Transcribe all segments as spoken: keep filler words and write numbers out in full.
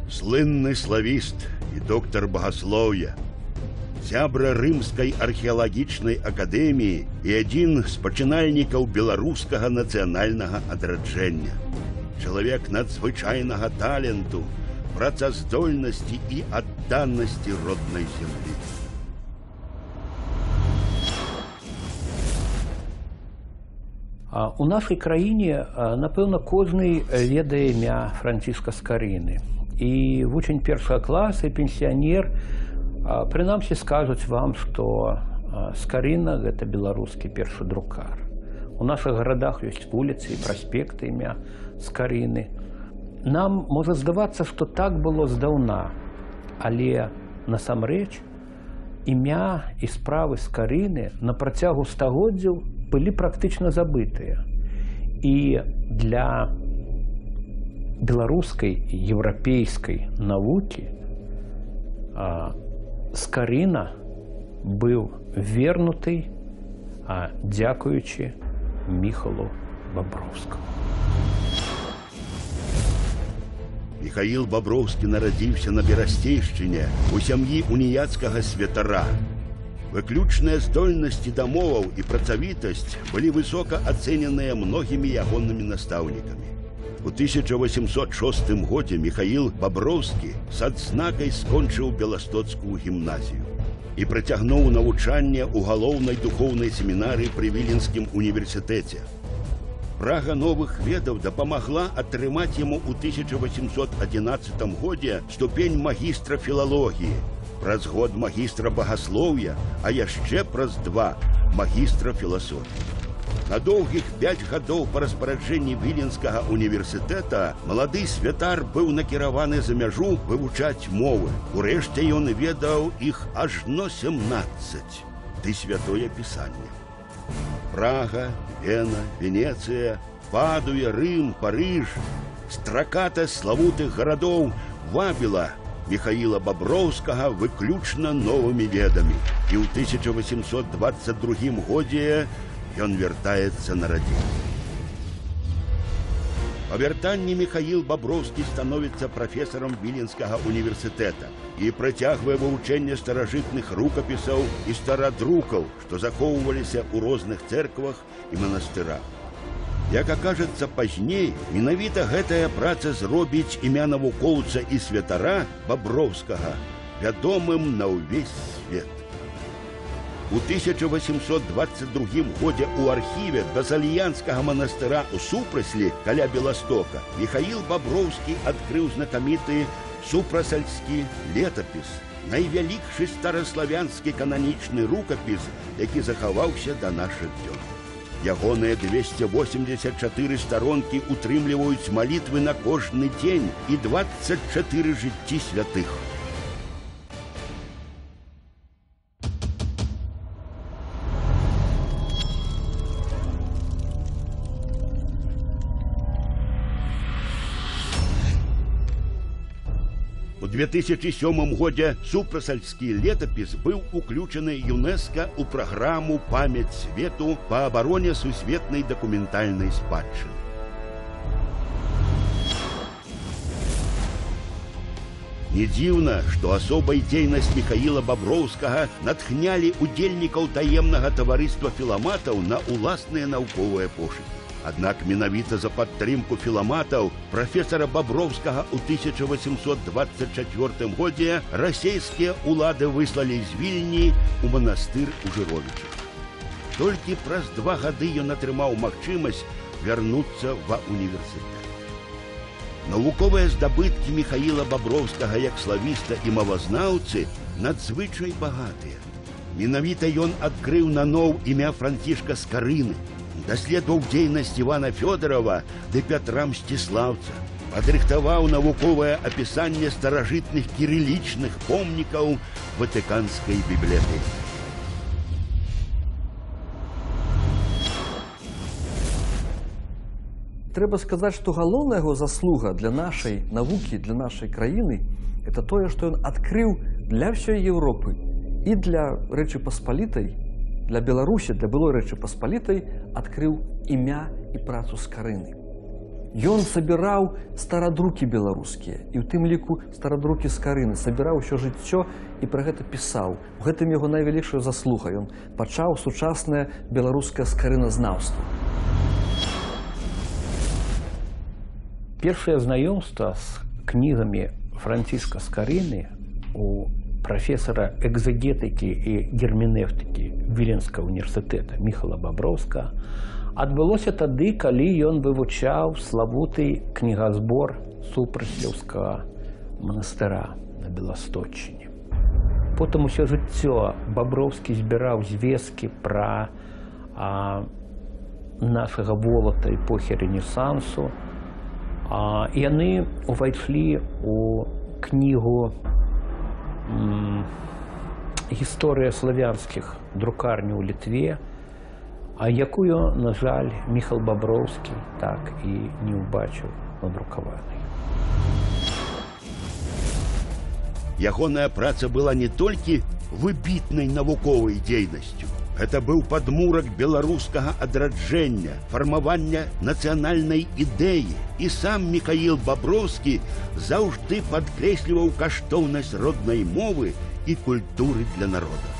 Слынны славіст і доктар багаслоўя, зябра рымскай археалагічнай акадэміі і адзін з пачынальнікаў беларускага нацыянальнага адраджэння. Чалавек надзвычайнага таленту, працаздольнасці і адданасці роднай зямлі. У нашай краіне, напэўна, кожны ведае імя Францішка Скарыны. І вучань першага класа, і пенсіянер, прынамсі скажуць вам, што Скарына – гэта беларускі першы друкар. У нашых гарадах ёсць вуліцы і праспекты імя Скарыны. Нам можа здавацца, што так было здаўна, але насамрэч імя і справы Скарыны на працягу стагоддзяў былі практычна забытыя. І для беларускай і еўрапейскай навукі Скарына быў вернуты, дзякуючы Міхалу Баброўскаму. Міхаіл Баброўскі нарадзіўся на Берасцейшчыне у сям'і уніяцкага святара. Выключныя здольнасці да моваў і працавітасць былі высока ацэненыя многімі ягонымі настаўнікамі. У тысяча восемьсот шостым годзе Міхаіл Баброўскі з адзнакай скончыў Беластоцкую гімназію і працягнуў навучанне ў галоўнай духоўнай семінарыі пры Віленскім універсітэце. Прага новых ведаў дапамагла атрымаць яму ў тысяча восемьсот адзінаццатым годзе ступень магістра філалогіі, праз год магістра багаслоўя, а яшчэ праз два магістра філасофіі. На доўгіх пяць гадоў па распараджэнні Віленскага універсітэта малады святар быў накіраваны за мяжу вывучаць мовы. Урэшце ён ведаў іх ажно сямнаццаць, ды святое пісанне. Прага, Вена, Венецыя, Падуя, Рым, Парыж, страката славутых гарадоў вабіла Міхаіла Баброўскага выключна новымі ведамі. І ў тысяча восемьсот дваццаць другім годзе ён вяртаецца на радзіму. Па вяртанні Міхаіл Баброўскі становіцца прафесарам Віленскага універсітэта і працягвае вывучэнне старажытных рукапісаў і старадрукаў, што захоўваліся ў розных цэрквах і манастырах. Як акажацца пазней, менавіта гэтая праца зробіць імя навукоўца і святара Баброўскага вядомым на ўвесь свет. У тысяча восемьсот двадцать другім годзе ў архіве Базальянскага манастыра ў Супраслі каля Беластока Міхаіл Баброўскі адкрыў знакаміты супрасальскі летапіс, найвялікшы стараславянскі кананічны рукапіс, які захаваўся да нашых дзён. Ягоныя двести восемьдесят четыре старонкі утрымліваюць малітвы на кожны дзень і двадцать четыре жыцці святых. У две тысячи сёмым годзе супрасальскі летапіс быў уключаны ЮНЕСКО ў праграму «Памяць свету» па абароне сусветнай дакументальнай спадчыны. Не дзіўна, што асобай дзейнасць Міхаіла Баброўскага натхнялі удзельнікаў таемнага таварыства філаматаў на ўласныя навуковыя пошукі. Аднак менавіта за падтрымку філаматаў прафесара Баброўскага ў тысяча восемьсот двадцать чацвёртым годзе расейскія ўлады выслалі з Вільні ў манастыр у Жыровічах. Толькі праз два гады ён атрымаў магчымасць вярнуцца ва універсітэт. Навуковыя здабыткі Міхаіла Баброўскага як славіста і мовазнаўцы надзвычай багатыя. Менавіта ён адкрыў наноў імя Францішка Скарыны, даследаваў дзейнасць Івана Фёдорова ды Пятра Мсціслаўца, падрыхтаваў навуковае апісанне старажытных кірылічных помнікаў Ватыканскай бібліятэкі. Трэба сказаць, што галоўная яго заслуга для нашай навукі, для нашай краіны – это тое, што ён адкрыў для ўсёй Еўропы і для Рэчы Паспалітай, для Беларусі, для былой Рэчы Паспалітай адкрыў імя і працу Скарыны. Ён сабіраў старадрукі беларускія, і ў тым ліку старадрукі з Карыны, сабіраў усё жыццё і пра гэта пісаў. У гэтым яго найвялікшая заслуга. Ён пачаў сучаснае беларускае скарыназнаўства. Першае знаёмства з кнігамі Франціска Скарыны у прафесара экзегетыкі і герменэўтыкі Віленскага універсітэта Міхала Баброўскага адбылося тады, калі ён вывучаў славуты кнігазбор Супрацьлеўскага манастыра на Беласточчыне. Потым усё жыццё Баброўскі збіраў звесткі пра а, нашага волата эпохі Рэнесансу. А, яны увайшлі у кнігу м, «Гісторыя славянскіх друкарняў у Літве», а якую, на жаль, Міхал Баброўскі так і не ўбачыў надрукаванай. Ягоная праца была не толькі выбітнай навуковай дзейнасцю. Гэта быў падмурак беларускага адраджэння, фармавання нацыянальнай ідэі. І сам Міхаіл Баброўскі заўжды падкрэсліваў каштоўнасць роднай мовы і культуры для народа.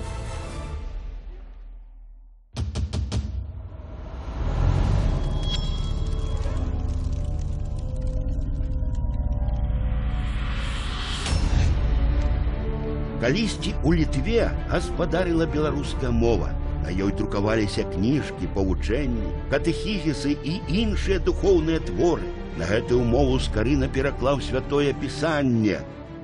Калісьці у Літве гаспадарыла беларуская мова. На ёй друкаваліся кніжкі, павучэнні, катэхізісы і іншыя духоўныя творы. На гэтую мову Скарына пераклаў святое пісанне.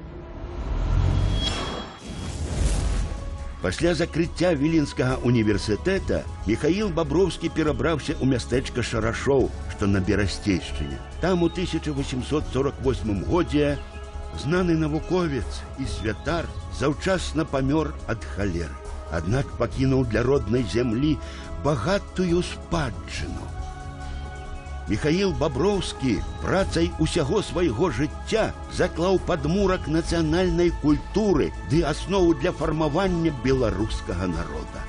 Пасля закрыцця Віленскага універсітэта Міхаіл Баброўскі перабраўся ў мястэчка Шарашоў, што на Берасцейшчыне. Там у тысяча восемьсот сорок восьмым годзе знаны навуковец і святар заўчасна памёр ад халеры. Аднак пакінуў для роднай зямлі багатую спадчыну. Міхаіл Баброўскі працай усяго свайго жыцця заклаў падмурак нацыянальнай культуры ды аснову для фармавання беларускага народа.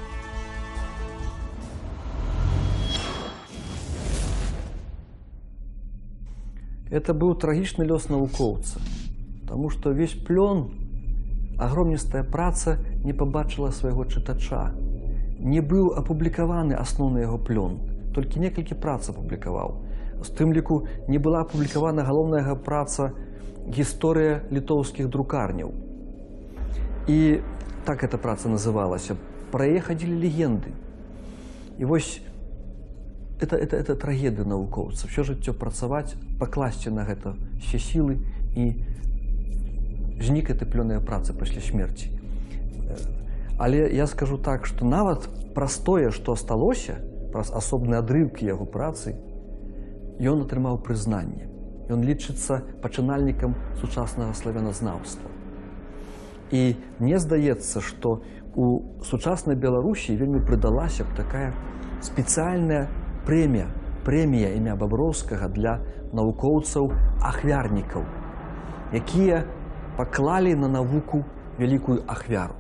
Это был трагичный лёс навукоўца, потому что весь плён, агромністая праца не побачила свайго чытача. Не быў апублікаваны асноўны яго плён, толькі некалькі прац апублікаваў. З тым ліку не была апублікавана галоўная яго праца «Гісторыя літоўскіх друкарняў». І так эта праца называлася. Пра яе хадзілі легенды. І вось Это, это, это трагедыя навукоўца. Всё жыццё працаваць, пакласці на гэта все сілы, і знік этой плённай працы пасля смерці. Але я скажу так, што нават праз тое, што асталося, праз асобныя адрыўкі яго працы, ён атрымаў прызнанне. Ён лічыцца пачынальнікам сучаснага славяназнаўства. І мне здаецца, што у сучаснай Беларусі вельмі прыдалася б такая спецыяльная прэмія, прэмія імя Баброўскага для навукоўцаў-ахвярнікаў, якія паклалі на навуку вялікую ахвяру.